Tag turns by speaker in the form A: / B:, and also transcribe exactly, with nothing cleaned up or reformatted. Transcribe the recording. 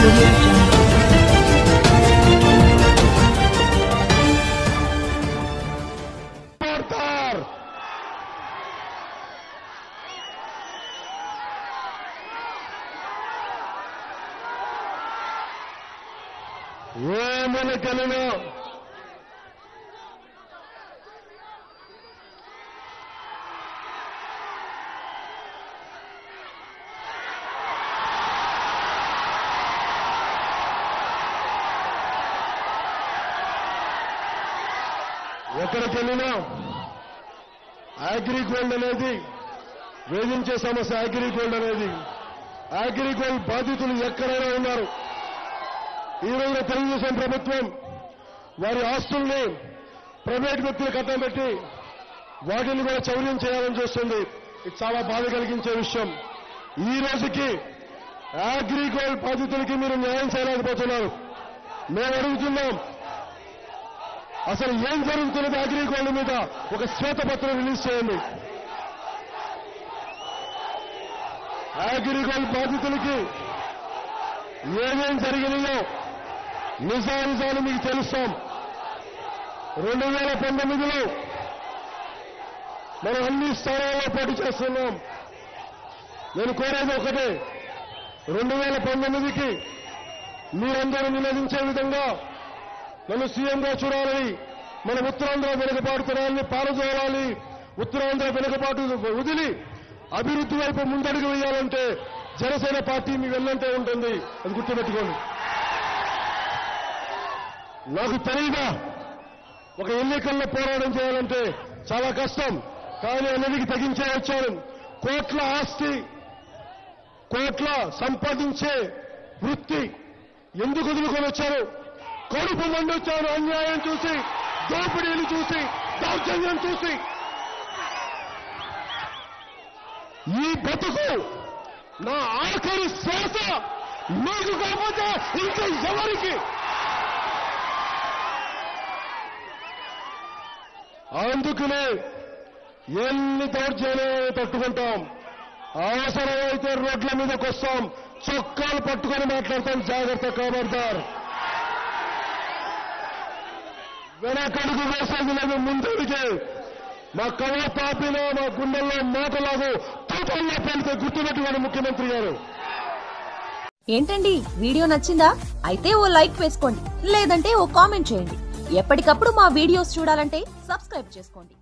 A: Audio Jungle.
B: ఏమని కలినా ఎక్కడికి వెళ్ళినా అగ్రిగోల్డ్ అనేది వేధించే సమస్య. అగ్రిగోల్డ్ అనేది అగ్రిగోల్డ్ బాధితులు ఎక్కడైనా ఉన్నారు. ఈ రోజున తెలుగుదేశం ప్రభుత్వం వారి ఆస్తుల్ని ప్రైవేట్ వ్యక్తులు కట్టం పెట్టి వాటిని కూడా చౌర్యం చేయాలని చూస్తుంది. ఇది చాలా బాధ కలిగించే విషయం. ఈ రోజుకి అగ్రిగోల్డ్ బాధితులకి మీరు న్యాయం చేయలేకపోతున్నారు. మేము అడుగుతున్నాం, అసలు ఏం జరుగుతున్నది అగ్రిగోల్డ్ మీద ఒక శ్వేతపత్రం రిలీజ్ చేయండి. అగ్రిగోల్డ్ బాధితులకి ఏమేం జరిగినాయో నిజానిజాలు మీకు తెలుస్తాం. రెండు వేల పంతొమ్మిదిలో మనం అన్ని స్థానాల్లో పోటీ చేస్తున్నాం. నేను కోరేది ఒకటే, రెండు వేల పంతొమ్మిదికి మీరందరూ నిలదించే విధంగా నన్ను సీఎంగా చూడాలని, మన ఉత్తరాంధ్ర వెనుకబాటుతనాన్ని పారదోలాలి, ఉత్తరాంధ్ర వెనుకబాటు వదిలి అభివృద్ధి వైపు ముందడుగు వేయాలంటే జనసేన పార్టీ మీ వెన్నంటే ఉంటుంది. అది గుర్తుపెట్టుకోండి. నాకు తెలియదా, ఒక ఎన్నికల్లో పోరాటం చేయాలంటే చాలా కష్టం, కానీ అన్నిటికి తెగించే వచ్చాను. కోట్ల ఆస్తి, కోట్ల సంపాదించే వృత్తి ఎందుకు వదులుకొని వచ్చాను? కడుపు మండొచ్చాను. అన్యాయం చూసి, దోపిడీలు చూసి, దౌర్జన్యం చూసి. ఈ బతుకు నా ఆఖరి శ్వాస మీకు కాకపోతే ఇంకా ఎవరికి? అందుకనే ఎన్ని దౌర్జన్యాలు తట్టుకుంటాం. అవసరమైతే రోడ్ల మీదకి వస్తాం, చొక్కాలు పట్టుకొని మాట్లాడతాం. జాగ్రత్త, ఖబర్దార్. వెనకడుగు వేసేది లేదు, ముందడిగే. మా కవ పాపిలో మా గుండెల్లో మాటలాగు తూటల్లో పెళ్తే గుర్తుపెట్టుకోండి ముఖ్యమంత్రి గారు.
C: ఏంటండి, వీడియో నచ్చిందా? అయితే ఓ లైక్ వేసుకోండి, లేదంటే ఓ కామెంట్ చేయండి. ఎప్పటికప్పుడు మా వీడియోస్ చూడాలంటే సబ్స్క్రైబ్ చేసుకోండి.